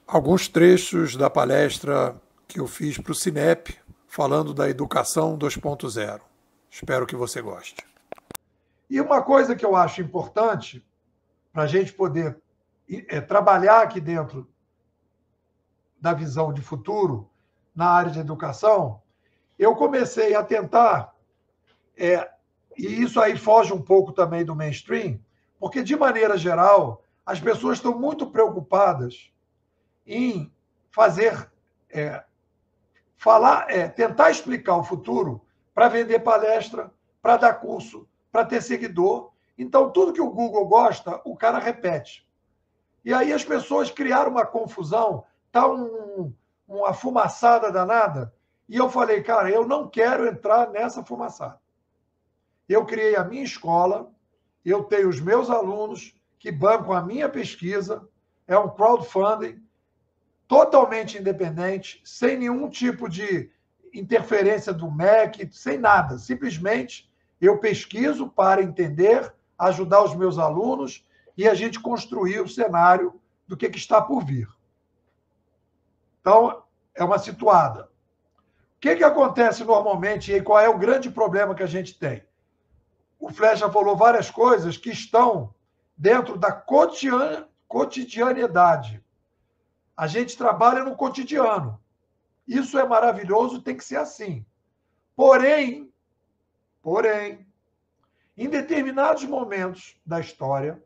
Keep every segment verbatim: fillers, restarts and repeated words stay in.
alguns trechos da palestra que eu fiz para o Cinep, falando da educação dois ponto zero. Espero que você goste. E uma coisa que eu acho importante para a gente poder é, trabalhar aqui dentro da visão de futuro na área de educação, eu comecei a tentar, é, e isso aí foge um pouco também do mainstream, porque, de maneira geral, as pessoas estão muito preocupadas em fazer, é, falar, é, tentar explicar o futuro para vender palestra, para dar curso, para ter seguidor. Então, tudo que o Google gosta, o cara repete. E aí as pessoas criaram uma confusão, tá um, uma fumaçada danada, e eu falei, cara, eu não quero entrar nessa fumaçada. Eu criei a minha escola, eu tenho os meus alunos que bancam a minha pesquisa, é um crowdfunding totalmente independente, sem nenhum tipo de interferência do M E C, sem nada. Simplesmente eu pesquiso para entender, ajudar os meus alunos e a gente construir o cenário do que, que está por vir. Então, é uma situada. O que, que acontece normalmente e qual é o grande problema que a gente tem? O Flecha falou várias coisas que estão dentro da cotidianidade. A gente trabalha no cotidiano. Isso é maravilhoso, tem que ser assim. Porém, porém, em determinados momentos da história,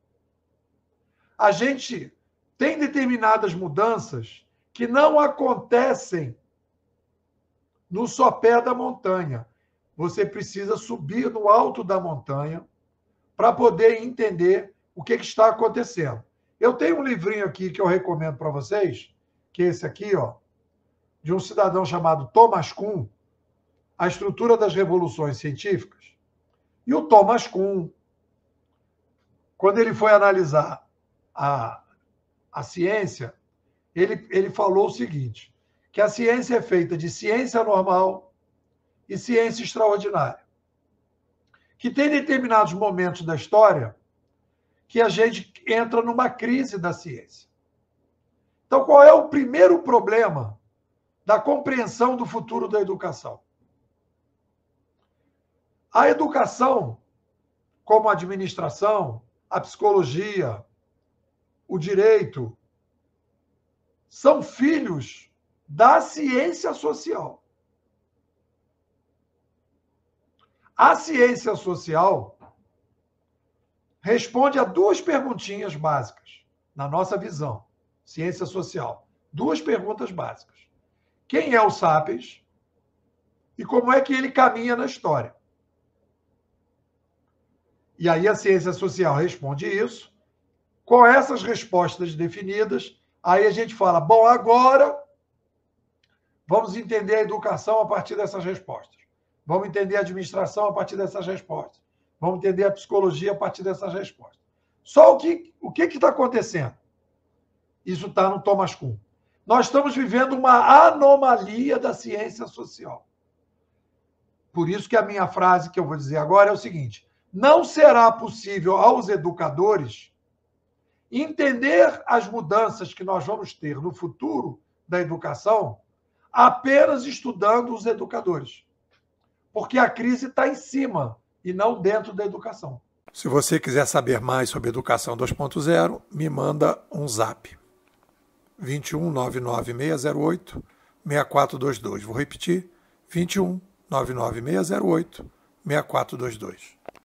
a gente tem determinadas mudanças que não acontecem no sopé da montanha. Você precisa subir no alto da montanha para poder entender o que, que está acontecendo. Eu tenho um livrinho aqui que eu recomendo para vocês, que é esse aqui, ó, de um cidadão chamado Thomas Kuhn, A Estrutura das Revoluções Científicas. E o Thomas Kuhn, quando ele foi analisar a, a ciência, ele, ele falou o seguinte, que a ciência é feita de ciência normal e ciência extraordinária. Que tem determinados momentos da história que a gente entra numa crise da ciência. Então, qual é o primeiro problema da compreensão do futuro da educação? A educação, como a administração, a psicologia, o direito, são filhos da ciência social. A ciência social responde a duas perguntinhas básicas, na nossa visão, ciência social. Duas perguntas básicas. Quem é o Sapiens e como é que ele caminha na história? E aí a ciência social responde isso. Com essas respostas definidas, aí a gente fala, bom, agora vamos entender a educação a partir dessas respostas. Vamos entender a administração a partir dessas respostas. Vamos entender a psicologia a partir dessas respostas. Só o que o que está acontecendo? Isso está no Thomas Kuhn. Nós estamos vivendo uma anomalia da ciência social. Por isso que a minha frase que eu vou dizer agora é o seguinte, não será possível aos educadores entender as mudanças que nós vamos ter no futuro da educação apenas estudando os educadores. Porque a crise está em cima e não dentro da educação. Se você quiser saber mais sobre educação dois ponto zero, me manda um zap. vinte e um, nove nove seis zero oito, seis quatro dois dois. Vou repetir. vinte e um, nove nove seis zero oito, seis quatro dois dois.